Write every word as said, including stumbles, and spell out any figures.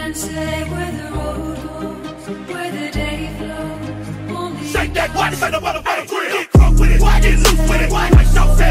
can't say where the road goes, where the day flows. Only shake that body, say the motherfucker, get drunk with it, get loose with it. Like so